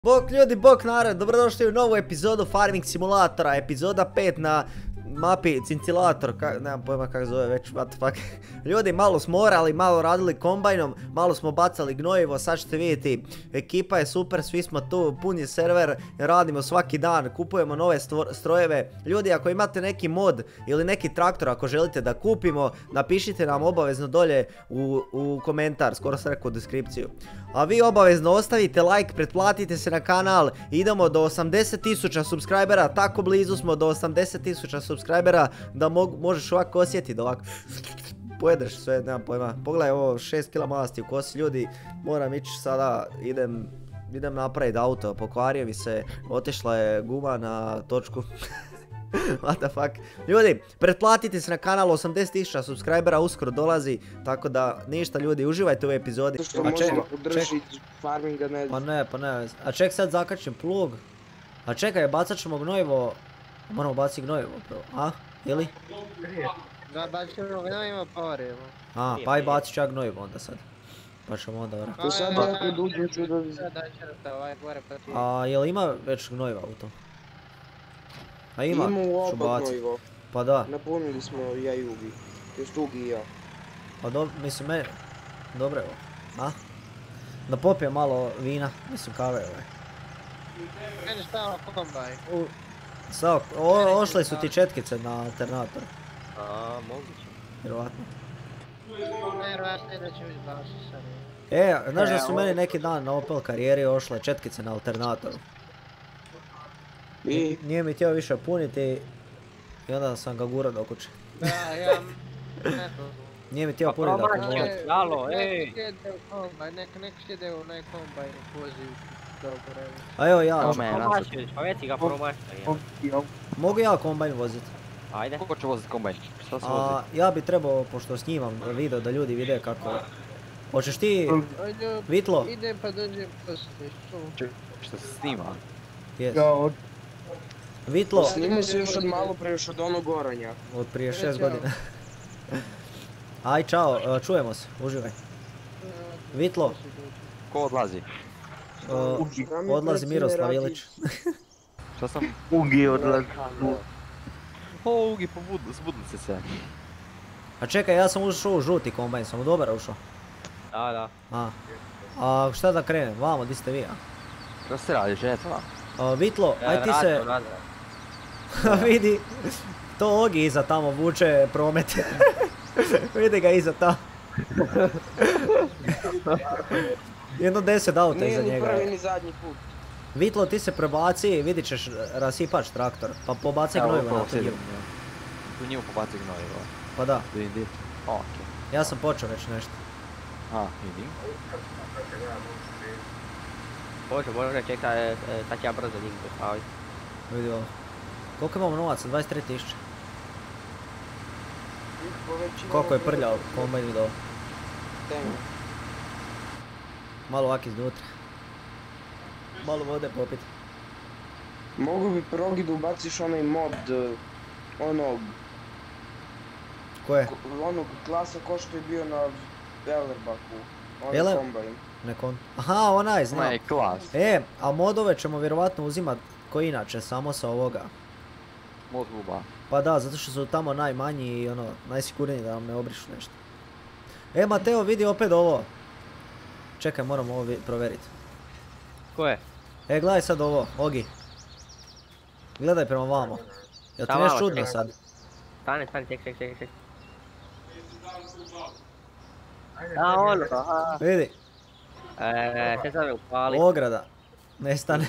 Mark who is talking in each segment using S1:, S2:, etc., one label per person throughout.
S1: Bok ljudi, bok narod, dobrodošli u novu epizodu Farming Simulatora, epizoda 5 na mapi Cincilator, nemam pojma kako zove već, what the fuck. Ljudi, malo smo orali, malo radili kombajnom, malo smo bacali gnojivo, sad ćete vidjeti, ekipa je super, svi smo tu, pun je server, radimo svaki dan, kupujemo nove strojeve. Ljudi, ako imate neki mod ili neki traktor ako želite da kupimo, napišite nam obavezno dolje u komentar, skoro sam rekao u deskripciju. A vi obavezno ostavite like, pretplatite se na kanal, idemo do 80.000 subscribera, tako blizu smo do 80.000 subscribera da možeš ovako osjetiti, da ovako pojedeš sve, nemam pojma. Pogledaj ovo, 6 kg masti u kosi, ljudi, moram ići sada, idem napraviti auto, pokvario mi se, otišla je guma na točku. What the fuck. Ljudi, pretplatite se na kanal, 80.000 subscribera uskoro dolazi, tako da ništa ljudi, uživajte u ovoj epizodi.
S2: Što možemo podržiti farminga, ne znam.
S1: Pa ne, a ček sad zakačim plug. A čekaj, bacat ćemo gnojivo, moramo baciti gnojivo prvo, a? Ili?
S3: Da, bacimo gnojivo porivo.
S1: A, pa i bacit ću ja gnojivo onda sad. Pa ćemo onda vrati.
S2: To sad ako dužem ću da...
S1: A jel ima već gnojiva u tom? A ima,
S2: Imamo u
S1: ću
S2: oba
S1: bacit.
S2: gnojivo.
S1: Pa da.
S2: Napunili smo ja i Ugi. Just Ugi i ja.
S1: Pa mislim meni, dobro je ovo, a? Da popijem malo vina, mislim kave ovaj.
S3: Meni stavno kombaj.
S1: Sao, ošle su ti četkice na alternator.
S3: A, moguće.
S1: Vjerovatno.
S3: Vjerovatno da će biti baš sad.
S1: Znaš da su meni neki dan na Opel karijeri ošle četkice na alternatoru.
S2: I?
S1: Nije mi htio više puniti i onda sam ga gurao do kuće.
S3: Da, ja...
S1: Nije mi htio puniti da akumulator.
S3: Alo, ej! Nek sjede u onaj kombaj u poziv. Dobro, evo.
S1: A evo ja,
S4: Pa već ga promaštaj.
S1: mogu ja kombajn voziti?
S4: Ajde. Kako će voziti kombajn? Što se vozi?
S1: A ja bi trebao, pošto snimam video da ljudi vide kako... Hoćeš ti,
S3: Ajde,
S1: Vitlo?
S3: idem pa dođem poslije.
S4: Što se snima?
S1: Jes. Vitlo,
S2: Snimao se još od malo pre, još od onog oranja.
S1: od prije 6 godina. Aj, čao, čujemo se, uživaj. Vitlo,
S4: Ko odlazi?
S1: odlazi Miroslav Ilić.
S4: Što sam?
S5: Ugi odlazi.
S4: O, Ugi, zbudni se.
S1: A čekaj, ja sam ušao u žuti kombajn, sam u dobar ušao.
S4: Da.
S1: A šta da krenem, vamo, di ste vi, a?
S4: Što se radi, žetva?
S1: Vitlo, aj ti se... Vidi, to Ogi iza tamo vuče promet. Vidi ga iza tamo. Jedno 10 auta iza
S2: Nije ni
S1: njega.
S2: prvi ni zadnji put.
S1: Vitlo, ti se prebaci, vidit ćeš rasipač traktor, pa pobaci gnojivo na tu njivu.
S4: Tu njivu pobaci gnojivo.
S1: Pa da,
S4: Vidi. Okej.
S1: ja sam počeo već nešto.
S4: A, vidim. Bože, čekaj, tak ja brzo njih postaviti.
S1: Vidi ovo. Koliko imamo novaca? 23.000. Koliko je prljao kombajn vidi ovo.
S2: Temo.
S1: Malo ovak iznutra. Malo vode popit.
S2: Mogu bi progi da ubaciš onaj mod, onog klasa ko što je bio na Velerbaku. Onaj kombajn.
S1: Nekon. Aha, onaj, znam.
S4: Onaj klas.
S1: A modove ćemo vjerovatno uzimat ko inače, samo sa ovoga.
S4: Mod kluba.
S1: Pa da, zato što su tamo najmanji i ono, najsigurniji da nam ne obrišu nešto. Mateo, vidi opet ovo. Čekaj, moram ovo provjeriti.
S4: Ko je?
S1: Gledaj sad ovo, Ogi. Gledaj prema vamo. Jel ti nešto čudno sad?
S4: Stani, ček. A, ono, aha.
S1: Vidi,
S4: Sve sad me upali.
S1: ograda. Ne stane.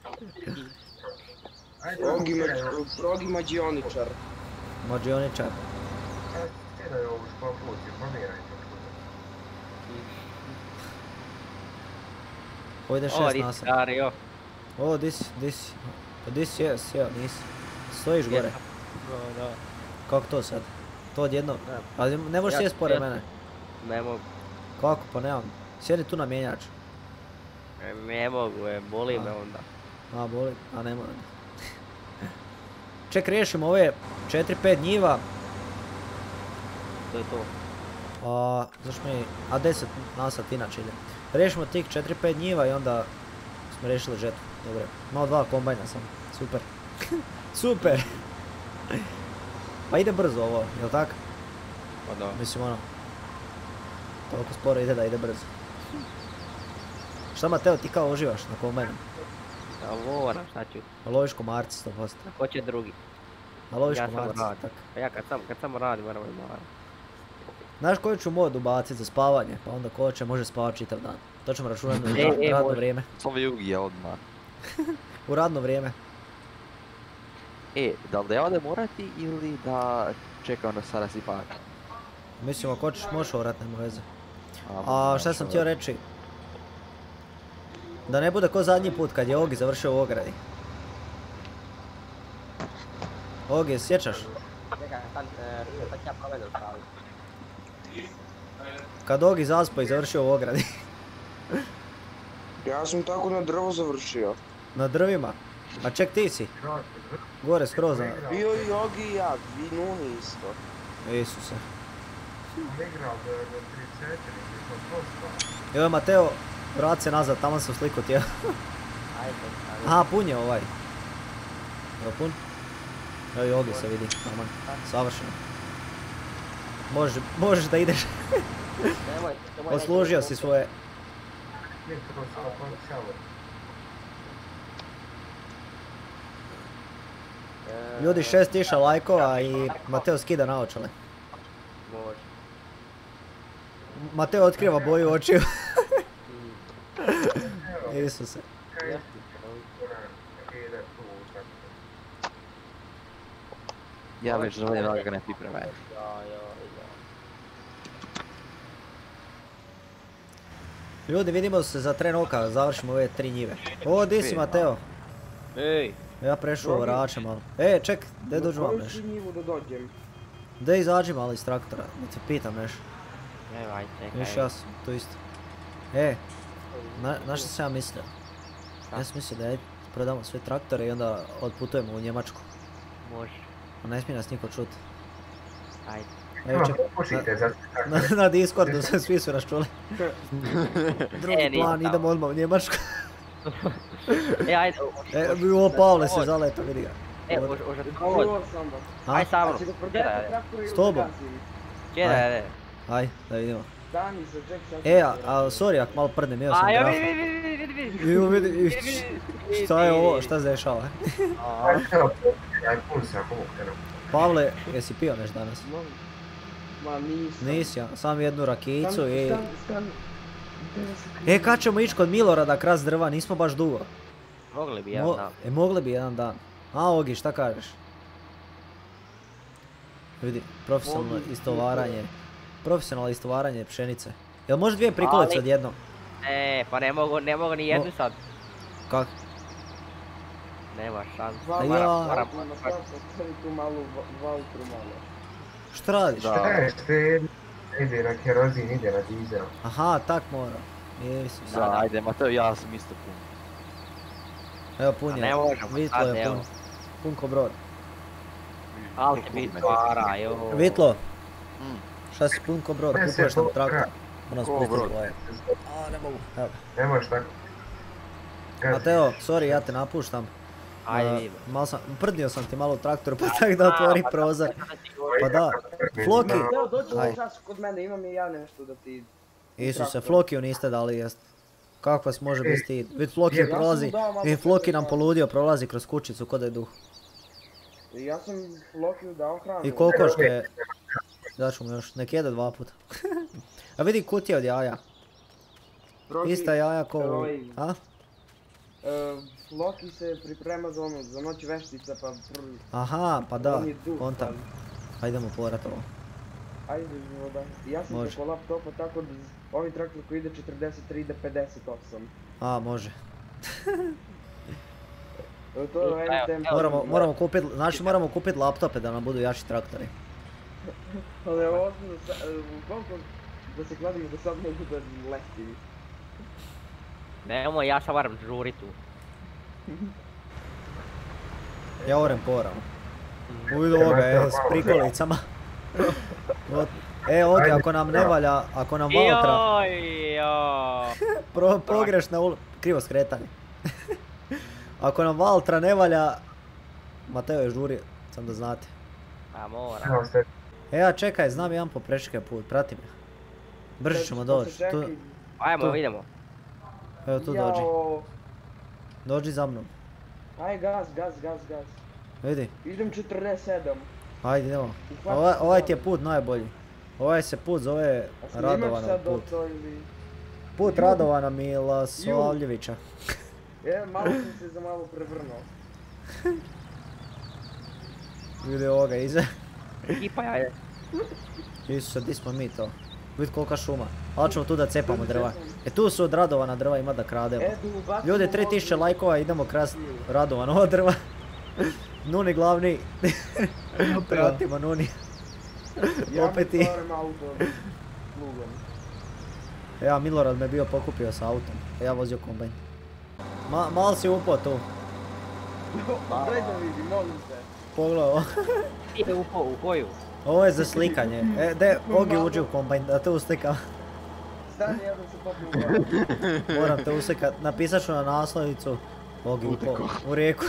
S2: Progi mađioničar.
S1: Mađioničar. Ovo ide 6 nasad.
S4: Dario.
S1: O, dis, yes, nisi. Stojiš gore.
S4: Da.
S1: Kako to sad? To odjednom? Ali ne možeš sjest pored mene.
S4: Ne mogu.
S1: Kako, pa nemam. Sjedi tu na mjenjač.
S4: Ne mogu, boli me onda.
S1: A, boli, a ne moram. Ček, riješimo ove 4-5 njiva.
S4: To je to.
S1: Zašto mi... A 10 nasad inače ide. Riješimo tih 4-5 njiva i onda smo riješili žetvu. Dobro. Malo 2 kombajna samo. Super. Super! Pa ide brzo ovo, jel tak?
S4: Pa da.
S1: Mislim ono... Toliko sporo ide da ide brzo. Šta Mateo, ti kao uživaš na kombajnu?
S4: Ja moram, šta ću?
S1: Loviš komarci 100%.
S4: Ko će drugi?
S1: A loviš
S4: Ja samo
S1: komarci,
S4: radim.
S1: tak.
S4: Pa ja kad samo radim, moram i moram.
S1: Znaš koju ću mod ubaciti za spavanje? Pa onda ko će može spavati čitav dan. To ćemo računati na radno
S4: može.
S1: vrijeme.
S5: Samo Jugi odmah.
S1: U radno vrijeme.
S5: Da li da ja odem orati ili da čekam da sada sipak?
S1: Mislim ako hoćeš možeš orat, nema veze. A šta sam htio reći? Da ne bude ko zadnji put kad je Ogi završio u ogradi. Ogi, sjećaš?
S4: Čekaj, sad ja provedem stavi.
S1: Kad Ogi zaspo i završio u ogradi.
S2: Ja sam tako na drvo završio.
S1: Na drvima. A ček ti si? Gore skroz na...
S2: Bio i Jogi i ja, vi Nuni isto.
S1: Isuse. Evo Mateo, vrat se nazad, tamo sam sliku tijela.
S4: Ajde,
S1: Aha, pun je ovaj. Evo pun. Evo i Ogi se vidi, normalno. Savršeno. Možeš da ideš.
S4: nemoj
S1: Odslužio si svoje. Ljudi 6000 lajkova i Mateo skida naočale.
S4: Može.
S1: Mateo otkriva boju očiju. Isuse.
S5: Ja već želim da ga ne pripreme.
S1: Ljudi, vidimo se za tren oka, završimo ove 3 njive. O, di si Mateo?
S4: Ej!
S1: Ja prešao orače malo. Ček, gdje dođu vam neš?
S2: Njivu da dođem.
S1: Gdje izađi malo iz traktora, da te pitam neš.
S4: Nemoj, čekaj.
S1: Viš ja sam, to isto. Na što sam ja mislio? Ja sam mislio da prodamo sve traktore i onda odputujemo u Njemačku.
S4: Može.
S1: A ne smije nas niko čuti.
S4: Ajde.
S1: Evo na Discordu se svi su nas čuli. Drugi plan, idemo odmah u Njemačku.
S4: Ajde.
S1: O, Pavle se zaleto, vidi ga.
S4: Može
S2: Ovo sam da.
S4: Aj samo.
S2: Znači da prodajete traktor ili
S1: S tobom?
S2: da gasim?
S4: Čekaj,
S1: Aj, da vidimo.
S2: Stani se, ček sad.
S1: Sorry ako malo prdnem, imao sam
S4: Aj,
S1: grafa.
S4: vidi.
S1: Vidi, šta je ovo, šta se dešava? Pavle, jesi pio nešto danas?
S2: Ma nisam.
S1: Nisi, ja, sam jednu rakijicu i...
S2: Stan.
S1: Kad ćemo ići kod Milorada krast drva, nismo baš dugo.
S4: Mogli bi jedan dan.
S1: Mogli bi jedan dan. A, Ogi, šta kažeš? Vidi, profesionalno istovaranje pšenice. Jel može 2 prikolice odjednom?
S4: Pa ne mogu ni jednu sad.
S1: Kak?
S4: Nema šans.
S1: Ja.
S2: Tu malu valtru malo.
S1: Šta radiš?
S6: Ide na kerozin, ide na dizel.
S1: Aha, tak mora. Jesus.
S5: Da, ajde Mateo, ja sam isto pun.
S1: Evo pun
S4: Ne
S1: je,
S4: možemo,
S1: Vitlo
S4: sad
S1: je
S4: evo.
S1: pun. Pun ko brod.
S4: Ali će biti para, jo.
S1: Vitlo, šta si pun ko brod, kupuješ nam traktor. Moram
S5: Ko
S1: spustiti
S5: brod?
S1: boje. A, ne mogu. Evo.
S6: Ne možeš tako.
S1: Mateo, sorry, ja te napuštam.
S4: Ajde vidimo.
S1: Malo sam, prdnio sam ti malo u traktoru pa tak da otvori prozor. Pa da, Floki.
S2: Evo dođi
S1: Aj.
S2: u čas kod mene, imam i ja nešto da ti...
S1: Isuse, Flokiju niste dali jest. Kako vas može bez ti? Vid Floki prolazi, Floki nam poludio, prolazi kroz kućicu ko da je duh.
S2: Ja sam Flokiju dao hranu.
S1: I kokoške, daću mu još, nek jede 2 puta. A vidi kutije od jaja, ista jaja ko u... A?
S2: Floki se priprema za ono, za noć veštica pa...
S1: Aha, pa da,
S2: On je duh,
S1: konta.
S2: ali-
S1: Pa idemo porat ovo.
S2: Ajde, da. Ja sam
S1: Može.
S2: preko laptopa tako da ovaj traktor koji ide 43 ide 58.
S1: A, može.
S2: To je NTM.
S1: Moramo kupit, znači moramo kupit laptope da nam budu jači traktori.
S2: Ali ovo koliko da se kladimo da sad mogu da letim.
S4: Nemoj, ja sam moram žurit tu.
S1: Ja orem poram. Ujdu ovoga, s prikolicama. Ogi, ako nam ne valja, ako nam Valtra...
S4: Joj.
S1: Pogrešna krivo skretanje. Ako nam Valtra ne valja, Mateo je žurio, sam da znate.
S4: A mora.
S6: Evo sve.
S1: Ja čekaj, znam jedan poprečke put, prati me. Brže ćemo doći.
S4: Ajmo,
S1: Tu.
S4: idemo.
S1: Evo tu dođi. Dođi za mnom.
S2: Aj gas.
S1: Vidi.
S2: Idem 47.
S1: Ajde idemo. Ovaj ti je put najbolji. Ovaj se put zove Radovanov put. Put Radovana Miloslavljevića.
S2: Malo sam se za malo prevrnuo.
S1: Vidi ovoga iza.
S4: Ekipa ja je.
S1: Isuse, di smo mi to? Vidi kolika šuma. Ali ćemo tu da cepamo drva. Tu su od Radovana drva, ima da krademo. Ljudi, 3000 lajkova, idemo krast Radovanova drva. Nuni glavni. Pratimo Nuni. Opet i... Ja, Milorad me bio pokupio sa autom. Ja vozio kombajn. Mal si upao tu.
S2: Daj da vidim, molim te.
S1: Pogledaj ovo.
S4: Ide u koju?
S1: Ovo je za slikanje. Ogi uđi u kombajn, da te uslikam.
S2: Stani, ja da se popim.
S1: Moram te uslikat. Napisat ću na naslovnicu. Ogi upao u rijeku.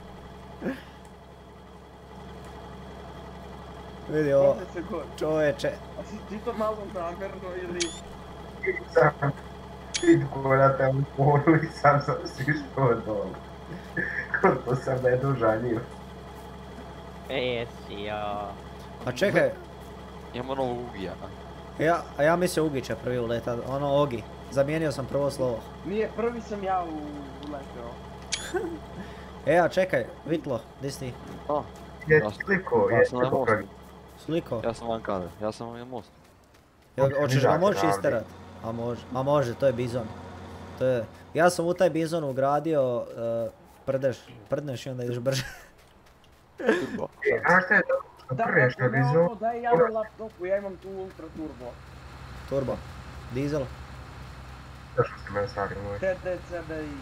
S1: Vidi ovo, čoveče.
S2: A si ti to malo namjerno ili...
S6: Sam pitko na telefonu i sam sišao dole. Koliko sam me dožalio.
S4: Jesi, ja.
S1: A čekaj,
S5: Imamo novog Ugija.
S1: a ja mislio Ugića prvi uleta, ono Ogi. Zamijenio sam prvo slovo.
S2: Nije, prvi sam ja uletao.
S1: A čekaj, Vitlo, di si ti?
S6: Je sliko, je
S5: sam na
S6: sliko
S5: mostu.
S6: pravi.
S1: Sliko?
S5: Ja sam van kade, ja sam na mostu.
S1: Hoćeš ga moći
S6: Radi.
S1: isterat? A može, to je bizon. Ja sam u taj bizon ugradio prdneš i onda ideš brže.
S5: Turbo.
S6: A šta je to? Preš na bizon?
S2: Daj ja na laptopu, ja imam tu ultra turbo.
S1: Turbo. Dizel.
S6: Zašto ste me stari moj?
S2: TD, CDI.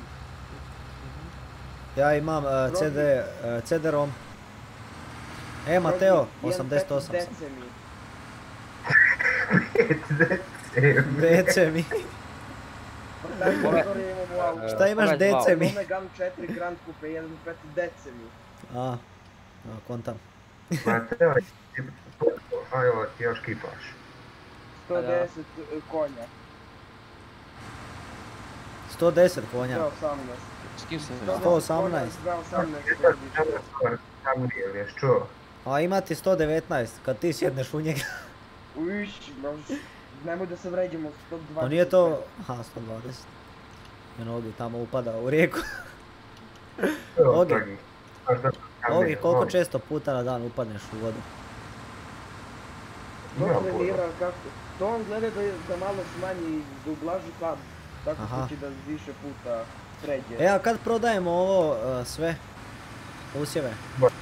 S1: Ja imam CD-ROM. Mateo, 88 sam. DC mi. Šta imaš DC mi?
S2: Omegam 4 Grand Coupe 1.5 DC mi.
S1: Kontam.
S6: Mateo, a evo ti još kipaš.
S2: 110 konja.
S1: 110 konja.
S2: 118.
S5: S kim se
S1: 118.
S2: 218.
S6: Sam nije, ješ čuo?
S1: A ima ti 119 kad ti sjedneš u njega.
S2: Uiš, nemoj da se vređemo, 120.
S1: Pa nije to... Aha, 120. Ogi tamo upada u rijeku. Ogi. Ogi, koliko često puta na dan upadneš u vodu?
S2: To trenira kako... To on gleda da malo smanji, da ublaži pad. Tako što će da više puta pređe.
S1: A kad prodajemo ovo sve? Usjeve?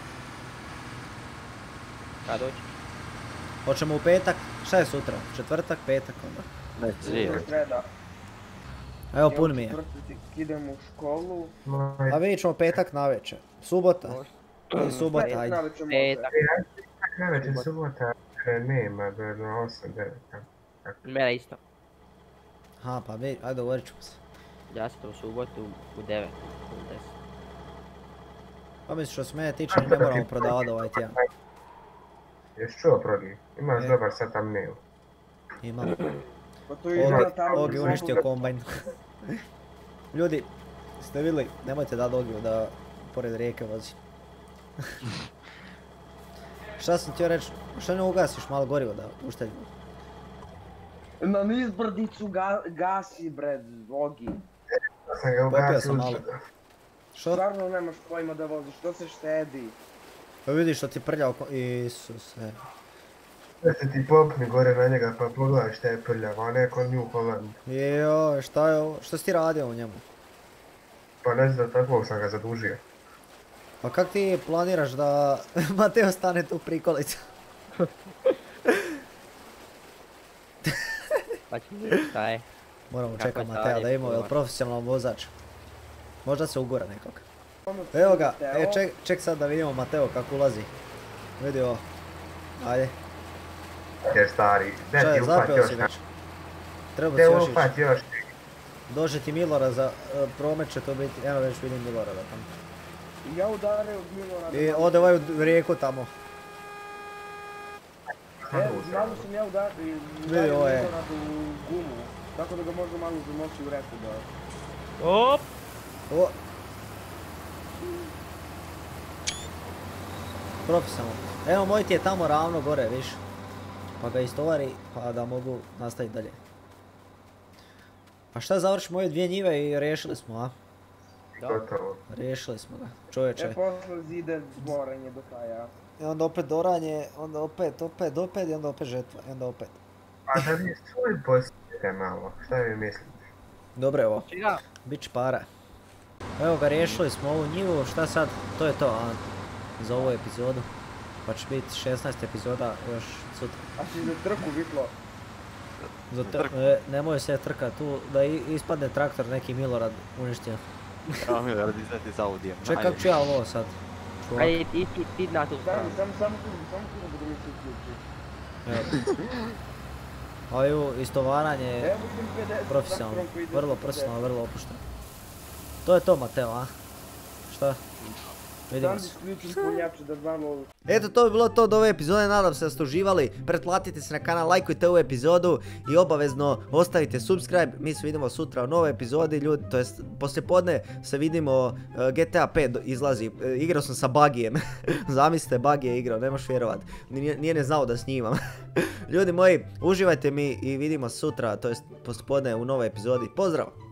S4: Kad doći?
S1: Hoćemo u petak? Šta je sutra? Četvrtak, petak onda?
S5: Ne,
S2: Sreda.
S1: Evo pun mi je.
S2: Idemo u školu.
S1: A vidjet ćemo petak navečer. Subota. I subota, ajde.
S4: Petak.
S6: Najveće subota nema, do 8-9.
S4: Mene isto.
S1: Aha, pa ajde dogovorit ćemo se.
S4: Ja sam u subotu u 9, u 10.
S1: Pa misliš što se mene tiče, ne moramo prodavati ovaj tjedan.
S6: Jesi čuo Progi? Imaš dobar sad thumbnail.
S1: Imam.
S2: Pa
S1: Ogi uništio kombajn. Ljudi, ste vidjeli, nemojte dati Ogiju da pored rijeke vozi. Šta sam htio reći, što ne ugasiš malo gorivo da uštedi?
S2: Na nizbrdicu gasi bre, Ogi.
S6: Sam ga
S1: Popio sam
S6: ugasio.
S1: malo. Što?
S2: Stvarno nemaš pojma da voziš, to se štedi.
S1: Pa vidiš što ti prljao Isuse.
S6: Da se ti popni gore na njega pa pogledaj šta je prljavo, a ne ko New Holland.
S1: Joj, šta je ovo? Što si ti radio u njemu?
S6: Pa ne znam, takvog sam ga zadužio.
S1: Pa kak ti planiraš da Mateo stane tu prikolicu?
S4: Pa će vidjeti šta je.
S1: Moramo
S4: Kako
S1: čekati
S4: je
S1: Matea
S4: stanje,
S1: da imamo, jel
S4: čuvar.
S1: profesionalan vozač. Možda se ugura nekog. Evo ga, ček sad da vidimo Mateo kako ulazi. Vidi ovo. Ajde.
S6: Je stari,
S1: Šta
S6: ne
S1: je,
S6: ti upat
S1: zapeo
S6: još
S1: si
S6: na...
S1: već? Treba si
S6: Ne
S1: još ići.
S6: upat još.
S1: Dođe ti Milorad za promet će to biti, eno već vidim Milorada tamo.
S2: I ja udaraju od Milorada.
S1: I ode ovaj u rijeku tamo.
S2: Malo sam ja udario
S1: ovo je.
S2: Miloradu u gumu. Tako da ga možda malo zamoći u reku da...
S4: Op!
S1: O! Profesionalno. Evo moj ti je tamo ravno gore, viš. Pa ga istovari, pa da mogu nastaviti dalje. A šta završi moje 2 njive i riješili smo, a?
S6: Gotovo.
S1: Riješili smo ga, čovječe.
S2: Posle zide dvoranje do kraja.
S1: I onda opet doranje, onda opet i onda opet žetva, i onda opet.
S6: A da mi svoj posjete malo, šta vi mislite?
S1: Dobro je ovo,
S4: Čega?
S1: bit će para. Evo ga, riješili smo ovu njivu, šta sad? To je to, a? Za ovu epizodu. Pa će biti 16 epizoda još sutra.
S2: A si za trku vitlo?
S1: Nemoj se trkat tu, da ispadne traktor neki Milorad uništio.
S5: Evo Milorad izleti za Audijem.
S1: Čekaj, kako ću ja ovo sad? Čuvak.
S4: Ajde, ti na tu stranu.
S2: Samo tu da mi se uključi.
S1: Ovo istovaranje je
S2: Evo vidim 50
S1: profesionalno,
S2: traktorom koji ide
S1: vrlo
S2: sa
S1: profesionalno, vrlo opušteno. To je to, Mateo, a? Šta? Vidimo
S2: Sam
S1: se.
S2: isključim punjače da znamo...
S1: Eto, to bi bilo to od ove epizode, nadam se da ste uživali. Pretplatite se na kanal, lajkujte ovu epizodu i obavezno ostavite subscribe. Mi se vidimo sutra u novoj epizodi, ljudi, to jest poslijepodne se vidimo, GTA 5 izlazi, igrao sam sa Bagijem. Zamislite, Bagi je igrao, ne možeš vjerovat, nije ne znao da snimam. Ljudi moji, uživajte mi i vidimo sutra, to jest poslijepodne u novoj epizodi. Pozdrav!